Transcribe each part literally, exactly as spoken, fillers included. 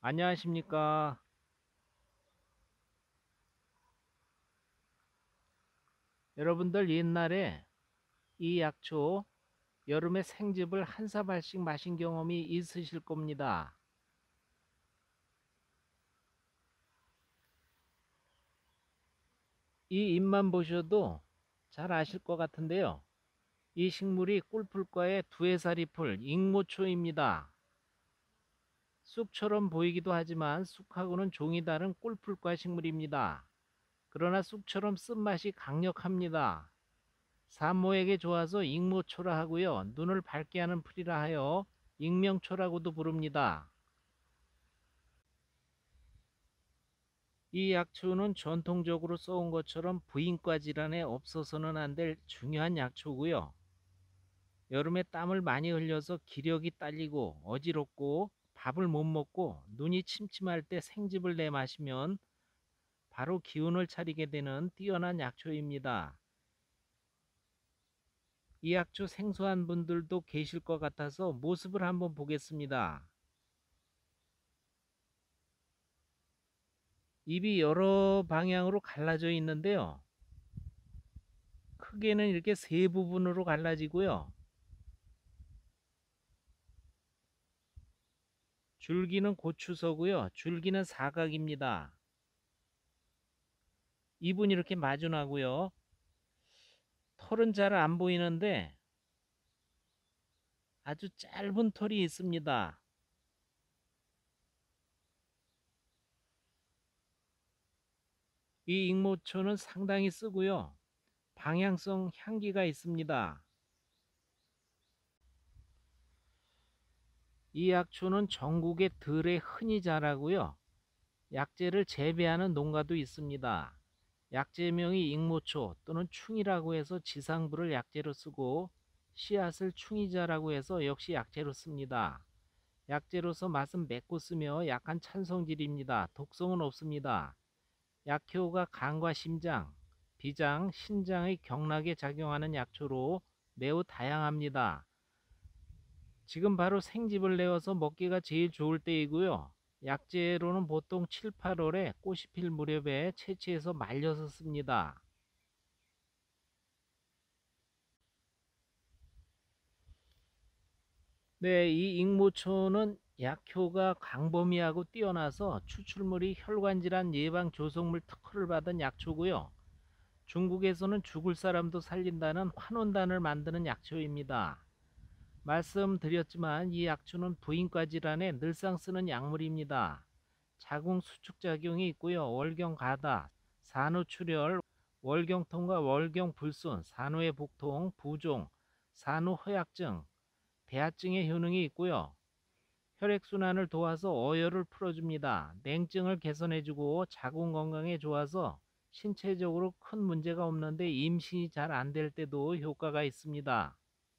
안녕하십니까. 여러분들 옛날에 이 약초 여름에 생즙을 한 사발씩 마신 경험이 있으실 겁니다. 이 잎만 보셔도 잘 아실 것 같은데요. 이 식물이 꿀풀과의 두해살이 풀 익모초입니다. 쑥처럼 보이기도 하지만 쑥하고는 종이 다른 꿀풀과 식물입니다. 그러나 쑥처럼 쓴맛이 강력합니다. 산모에게 좋아서 익모초라 하고요. 눈을 밝게 하는 풀이라 하여 익명초라고도 부릅니다. 이 약초는 전통적으로 써온 것처럼 부인과 질환에 없어서는 안 될 중요한 약초고요. 여름에 땀을 많이 흘려서 기력이 딸리고 어지럽고 밥을 못 먹고 눈이 침침할 때 생즙을 내 마시면 바로 기운을 차리게 되는 뛰어난 약초입니다. 이 약초 생소한 분들도 계실 것 같아서 모습을 한번 보겠습니다. 잎이 여러 방향으로 갈라져 있는데요. 크게는 이렇게 세 부분으로 갈라지고요. 줄기는 고추서고요. 줄기는 사각입니다. 잎은 이렇게 마주나고요. 털은 잘 안 보이는데 아주 짧은 털이 있습니다. 이 익모초는 상당히 쓰고요. 방향성 향기가 있습니다. 이 약초는 전국에 들에 흔히 자라고요. 약재를 재배하는 농가도 있습니다. 약재명이 익모초 또는 충이라고 해서 지상부를 약재로 쓰고 씨앗을 충이자라고 해서 역시 약재로 씁니다. 약재로서 맛은 맵고 쓰며 약한 찬성질입니다. 독성은 없습니다. 약효가 간과 심장, 비장, 신장의 경락에 작용하는 약초로 매우 다양합니다. 지금 바로 생즙을 내어서 먹기가 제일 좋을 때이고요. 약재로는 보통 칠, 팔월에 꽃이 필 무렵에 채취해서 말려서 씁니다. 네, 이 익모초는 약효가 광범위하고 뛰어나서 추출물이 혈관질환 예방 조성물 특허를 받은 약초고요. 중국에서는 죽을 사람도 살린다는 환원단을 만드는 약초입니다. 말씀드렸지만 이 약초는 부인과 질환에 늘상 쓰는 약물입니다. 자궁 수축작용이 있고요. 월경 가다, 산후출혈, 월경통과 월경불순, 산후의 복통, 부종, 산후허약증, 대하증의 효능이 있고요. 혈액순환을 도와서 어혈을 풀어줍니다. 냉증을 개선해주고 자궁 건강에 좋아서 신체적으로 큰 문제가 없는데 임신이 잘 안 될 때도 효과가 있습니다.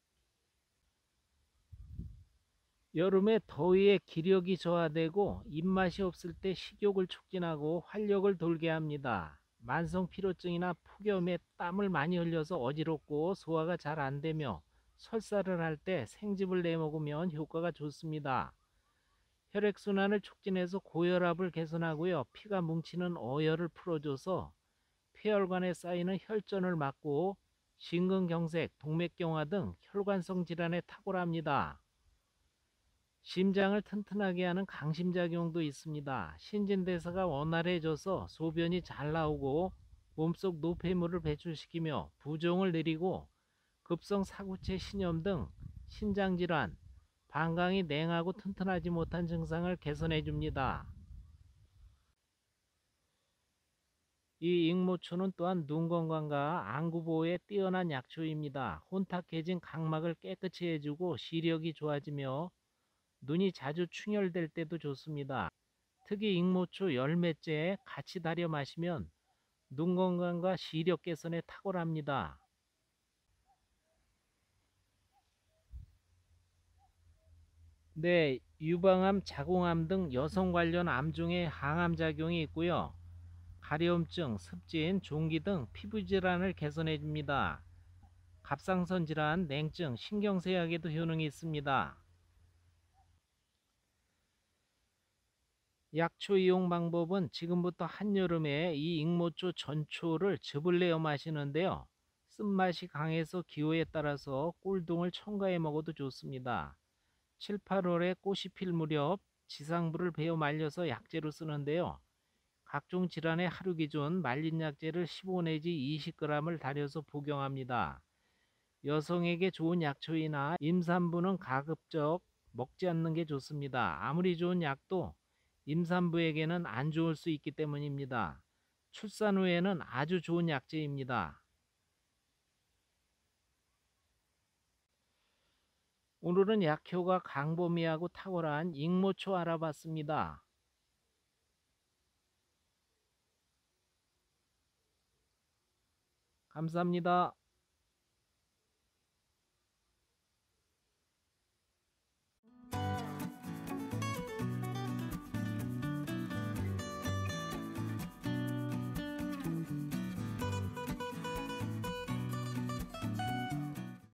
여름에 더위에 기력이 저하되고 입맛이 없을 때 식욕을 촉진하고 활력을 돌게 합니다. 만성 피로증이나 폭염에 땀을 많이 흘려서 어지럽고 소화가 잘 안 되며 설사를 할 때 생즙을 내 먹으면 효과가 좋습니다. 혈액순환을 촉진해서 고혈압을 개선하고요. 피가 뭉치는 어혈을 풀어줘서 폐혈관에 쌓이는 혈전을 막고 심근경색, 동맥경화 등 혈관성 질환에 탁월합니다. 심장을 튼튼하게 하는 강심작용도 있습니다. 신진대사가 원활해져서 소변이 잘 나오고 몸속 노폐물을 배출시키며 부종을 느리고 급성 사구체 신염 등 신장질환, 방광이 냉하고 튼튼하지 못한 증상을 개선해 줍니다. 이 익모초는 또한 눈 건강과 안구 보호에 뛰어난 약초입니다. 혼탁해진 각막을 깨끗이 해주고 시력이 좋아지며 눈이 자주 충혈될 때도 좋습니다. 특히 익모초 열매째 같이 달여 마시면 눈 건강과 시력 개선에 탁월합니다. 네, 유방암, 자궁암 등 여성 관련 암 중에 항암 작용이 있고요. 가려움증, 습진, 종기 등 피부 질환을 개선해 줍니다. 갑상선 질환, 냉증, 신경쇠약에도 효능이 있습니다. 약초 이용 방법은 지금부터 한여름에 이 익모초 전초를 즙을 내어 마시는데요. 쓴맛이 강해서 기호에 따라서 꿀등을 첨가해 먹어도 좋습니다. 칠, 팔월에 꽃이 필 무렵 지상부를 베어 말려서 약재로 쓰는데요. 각종 질환에 하루 기준 말린 약재를 십오 내지 이십 그램을 달여서 복용합니다. 여성에게 좋은 약초이나 임산부는 가급적 먹지 않는 게 좋습니다. 아무리 좋은 약도 임산부에게는 안 좋을 수 있기 때문입니다. 출산 후에는 아주 좋은 약재입니다. 오늘은 약효가 강보미하고 탁월한 익모초 알아봤습니다. 감사합니다.